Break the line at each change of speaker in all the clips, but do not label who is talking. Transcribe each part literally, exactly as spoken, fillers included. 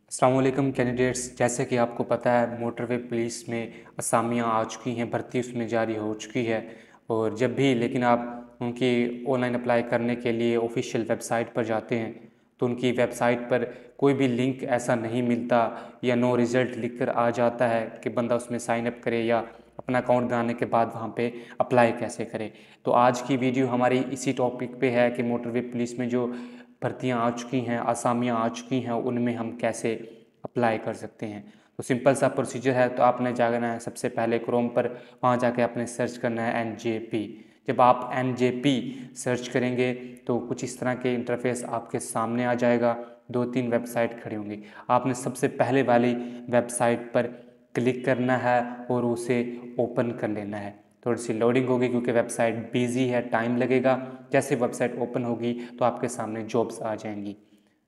अस्सलाम वालेकुम कैंडिडेट्स। जैसे कि आपको पता है मोटरवे पुलिस में असामियाँ आ चुकी हैं, भर्ती उसमें जारी हो चुकी है। और जब भी लेकिन आप उनकी ऑनलाइन अप्लाई करने के लिए ऑफिशियल वेबसाइट पर जाते हैं तो उनकी वेबसाइट पर कोई भी लिंक ऐसा नहीं मिलता या नो रिज़ल्ट लिख कर आ जाता है कि बंदा उसमें साइन अप करे या अपना अकाउंट बनाने के बाद वहाँ पे अप्लाई कैसे करे। तो आज की वीडियो हमारी इसी टॉपिक पे है कि मोटरवे पुलिस में जो भर्तियां आ चुकी हैं, आसामियां आ चुकी हैं, उनमें हम कैसे अप्लाई कर सकते हैं। तो सिंपल सा प्रोसीजर है। तो आपने जाना है सबसे पहले क्रोम पर, वहाँ जाके आपने सर्च करना है एन जे पी। जब आप एन जे पी सर्च करेंगे तो कुछ इस तरह के इंटरफेस आपके सामने आ जाएगा। दो तीन वेबसाइट खड़ी होंगी। आपने सबसे पहले वाली वेबसाइट पर क्लिक करना है और उसे ओपन कर लेना है। थोड़ी सी लोडिंग होगी क्योंकि वेबसाइट बिजी है, टाइम लगेगा। जैसे वेबसाइट ओपन होगी तो आपके सामने जॉब्स आ जाएंगी।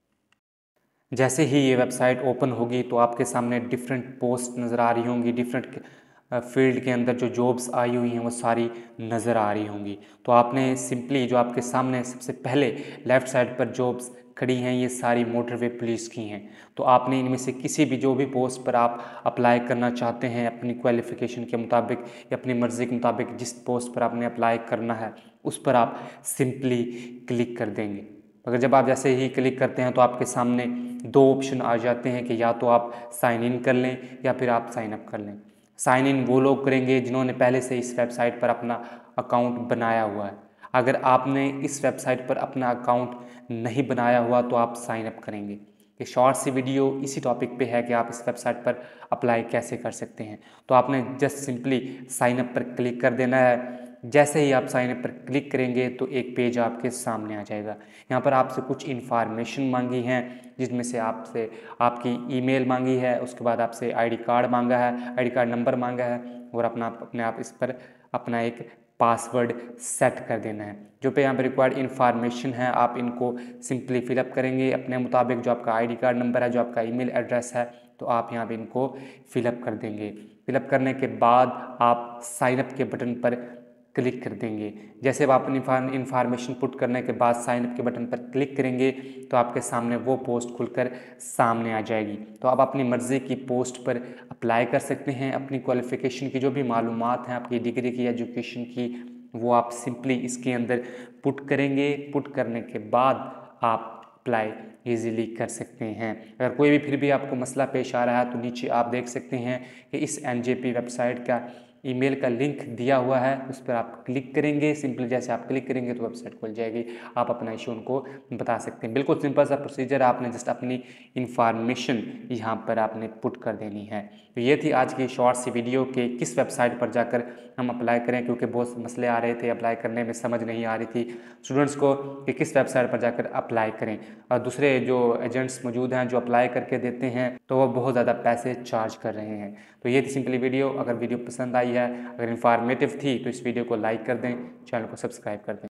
जैसे ही ये वेबसाइट ओपन होगी तो आपके सामने डिफरेंट पोस्ट नज़र आ रही होंगी। डिफरेंट फील्ड के अंदर जो जॉब्स आई हुई हैं वो सारी नज़र आ रही होंगी। तो आपने सिंपली जो आपके सामने सबसे पहले लेफ़्ट साइड पर जॉब्स खड़ी हैं, ये सारी मोटरवे पुलिस की हैं। तो आपने इनमें से किसी भी जो भी पोस्ट पर आप अप्लाई करना चाहते हैं अपनी क्वालिफ़िकेशन के मुताबिक या अपनी मर्ज़ी के मुताबिक, जिस पोस्ट पर आपने अप्लाई करना है उस पर आप सिंपली क्लिक कर देंगे। अगर जब आप जैसे ही क्लिक करते हैं तो आपके सामने दो ऑप्शन आ जाते हैं कि या तो आप साइन इन कर लें या फिर आप साइन अप कर लें। साइन इन वो लोग करेंगे जिन्होंने पहले से इस वेबसाइट पर अपना अकाउंट बनाया हुआ है। अगर आपने इस वेबसाइट पर अपना अकाउंट नहीं बनाया हुआ तो आप साइन अप करेंगे। ये शॉर्ट सी वीडियो इसी टॉपिक पे है कि आप इस वेबसाइट पर अप्लाई कैसे कर सकते हैं। तो आपने जस्ट सिंपली साइन अप पर क्लिक कर देना है। जैसे ही आप साइन अप पर क्लिक करेंगे तो एक पेज आपके सामने आ जाएगा। यहाँ पर आपसे कुछ इन्फॉर्मेशन मांगी हैं, जिसमें से आपसे आपकी ईमेल मांगी है, उसके बाद आपसे आईडी कार्ड मांगा है, आईडी कार्ड नंबर मांगा है और अपना अपने आप इस पर अपना एक पासवर्ड सेट कर देना है। जो पे यहाँ पर रिक्वायर्ड इन्फॉर्मेशन है आप इनको सिंपली फिलअप करेंगे अपने मुताबिक। जो आपका आईडी कार्ड नंबर है, जो आपका ईमेल एड्रेस है, तो आप यहाँ पे इनको फिलअप कर देंगे। फिलअप करने के बाद आप साइन अप के बटन पर क्लिक कर देंगे। जैसे आप अपनी इन्फॉर्मेशन पुट करने के बाद साइन अप के बटन पर क्लिक करेंगे तो आपके सामने वो पोस्ट खुलकर सामने आ जाएगी। तो आप अपनी मर्ज़ी की पोस्ट पर अप्लाई कर सकते हैं। अपनी क्वालिफ़िकेशन की जो भी मालूमात हैं, आपकी डिग्री की, एजुकेशन की, वो आप सिंपली इसके अंदर पुट करेंगे। पुट करने के बाद आप अप्लाई ईज़िली कर सकते हैं। अगर कोई भी फिर भी आपको मसला पेश आ रहा है तो नीचे आप देख सकते हैं कि इस एन जे पी वेबसाइट का ईमेल का लिंक दिया हुआ है, उस पर आप क्लिक करेंगे। सिंपली जैसे आप क्लिक करेंगे तो वेबसाइट खुल जाएगी। आप अपना इशू उनको बता सकते हैं। बिल्कुल सिंपल सा प्रोसीजर, आपने जस्ट अपनी इन्फॉर्मेशन यहाँ पर आपने पुट कर देनी है। तो ये थी आज की शॉर्ट सी वीडियो कि किस वेबसाइट पर जाकर हम अप्लाई करें, क्योंकि बहुत मसले आ रहे थे, अप्लाई करने में समझ नहीं आ रही थी स्टूडेंट्स को कि किस वेबसाइट पर जाकर अप्लाई करें। और दूसरे जो एजेंट्स मौजूद हैं जो अप्लाई करके देते हैं तो वो बहुत ज़्यादा पैसे चार्ज कर रहे हैं। तो ये थी सिंपली वीडियो। अगर वीडियो पसंद आई है, अगर इन्फॉर्मेटिव थी, तो इस वीडियो को लाइक कर दें, चैनल को सब्सक्राइब कर दें।